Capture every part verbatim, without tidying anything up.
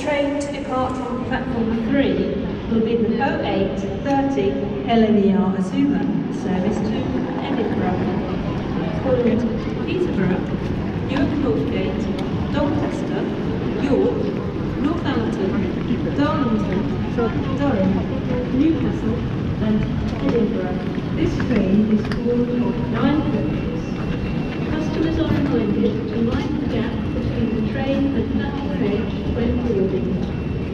train to depart from platform three will be the oh eight thirty L N E R Azuma service to Edinburgh, followed Peterborough, Newark Northgate, Doncaster, York, Northampton, Darlington, Durham, Newcastle and Edinburgh. This train is called nine coaches. Customers are reminded to mind the gap between the train and platform edge when boarding.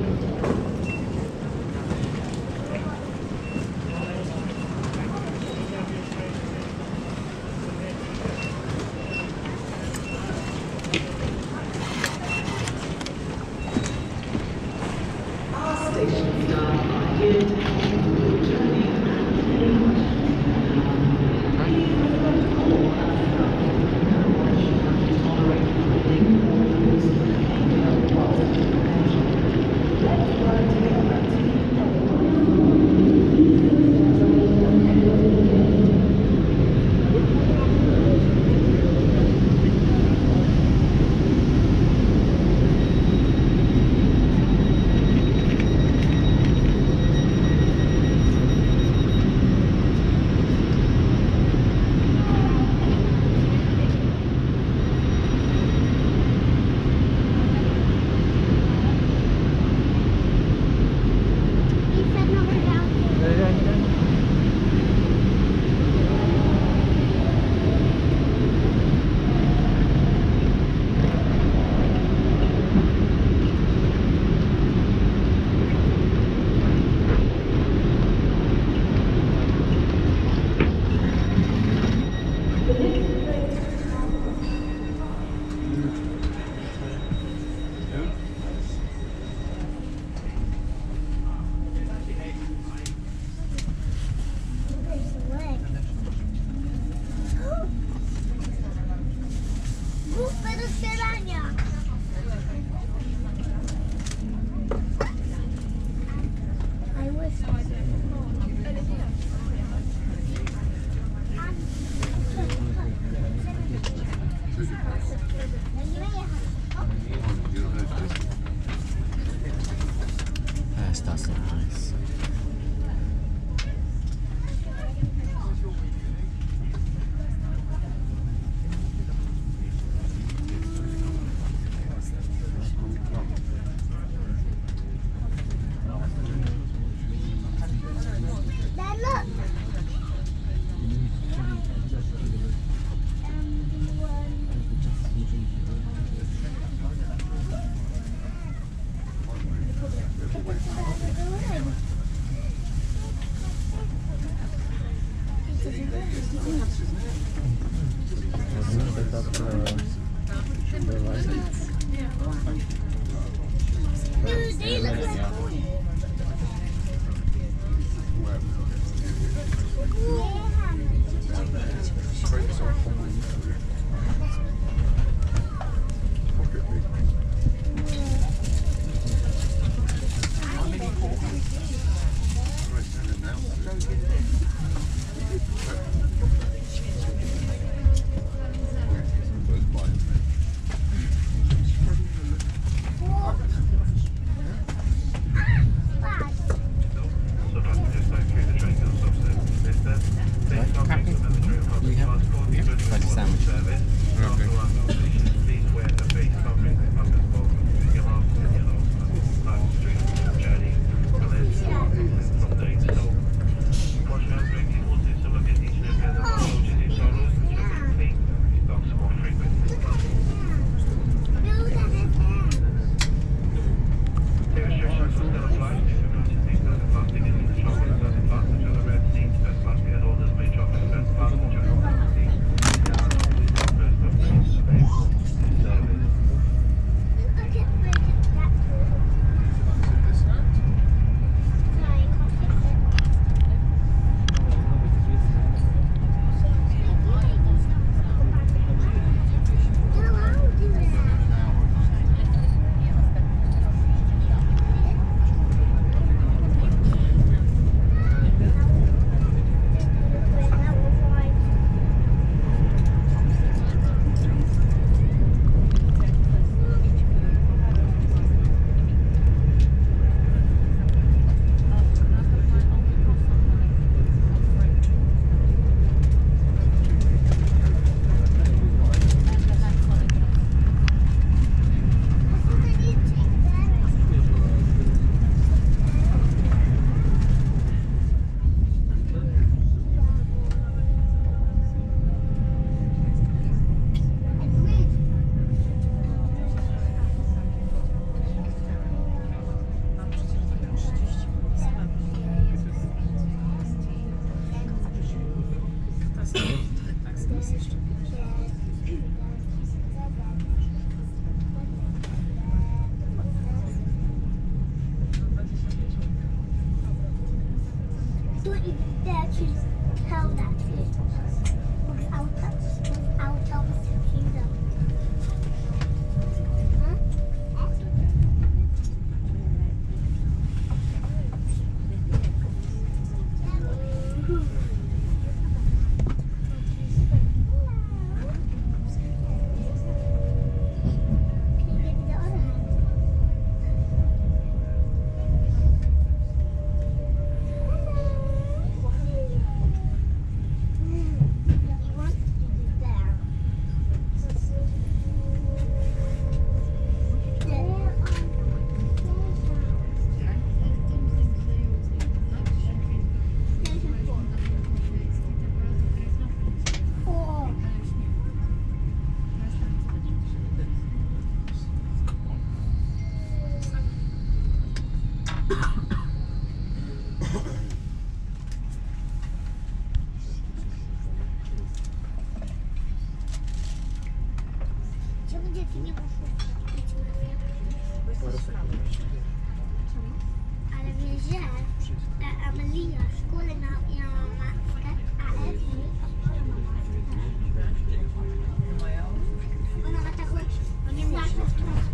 That's nice. ja ci pełna z auta, z auta wstydzę. Czemu dzieci nie muszą być ale wiesz, że Amelia w szkole miała matkę, a Ewi ona ma taką flaszę.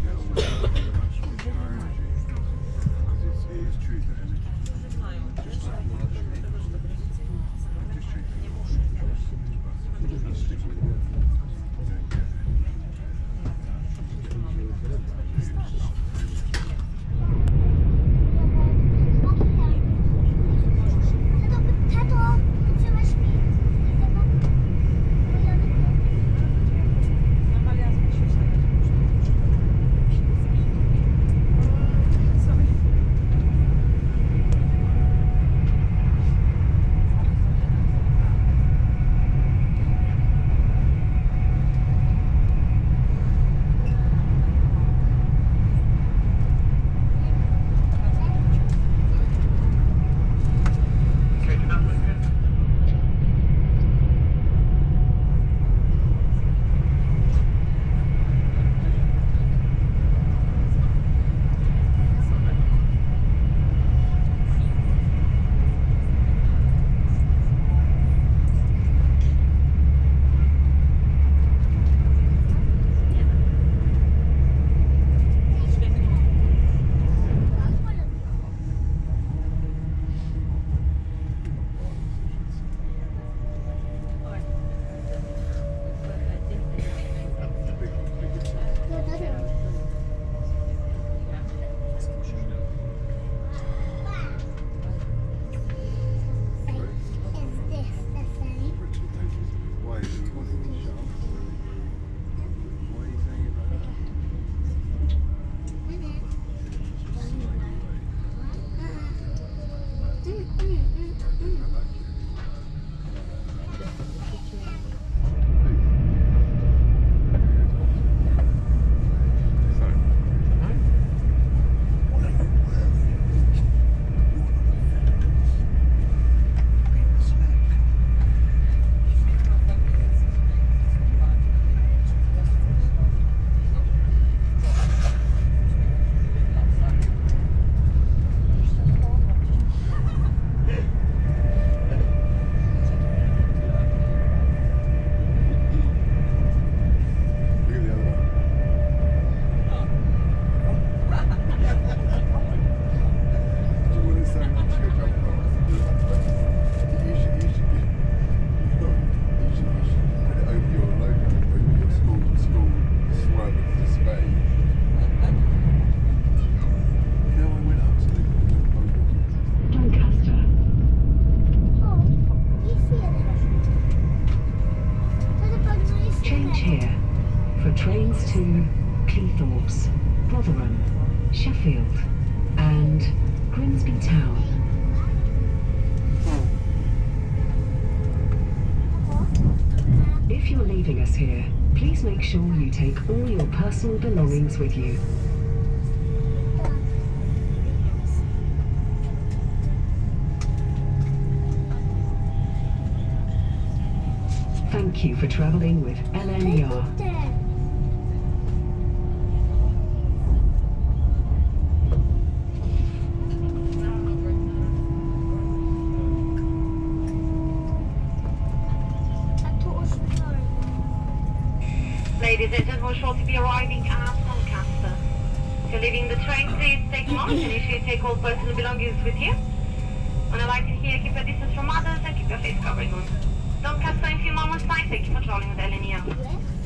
Sheffield and Grimsby Town. If you're leaving us here, please make sure you take all your personal belongings with you. Thank you for travelling with L N E R. Ladies and gentlemen, we're short to be arriving at Doncaster. If you're leaving the train, please take a moment and ensure you take all personal belongings with you. When I like to hear, keep your distance from others and keep your face covering on. Doncaster in a few moments time. Thank you for traveling with L N E R.